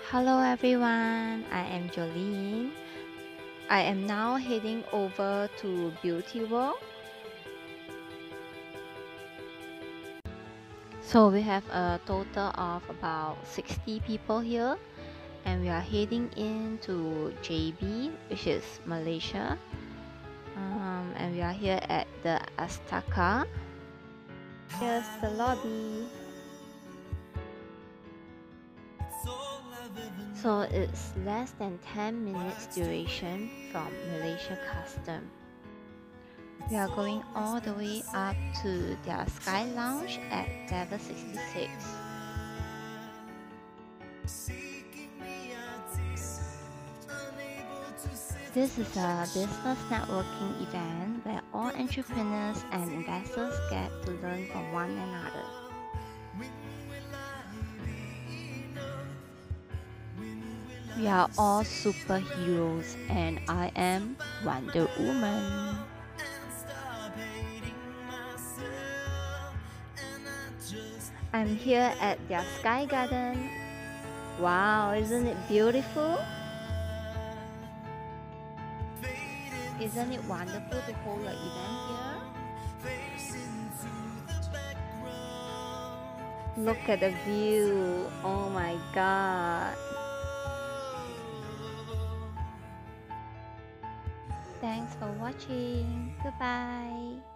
Hello everyone, I am Jolene. I am now heading over to Beauty World. So we have a total of about 60 people here and we are heading into JB, which is Malaysia. And we are here at the Astaka. Here's the lobby. So it's less than 10 minutes duration from Malaysia Custom. We are going all the way up to their Sky Lounge at level 66. This is a business networking event where all entrepreneurs and investors get to learn from one another. We are all superheroes and I am Wonder Woman. I'm here at their Sky Garden. Wow, isn't it beautiful? Isn't it wonderful to hold an event here? Look at the view. Oh my god. Thanks for watching. Goodbye.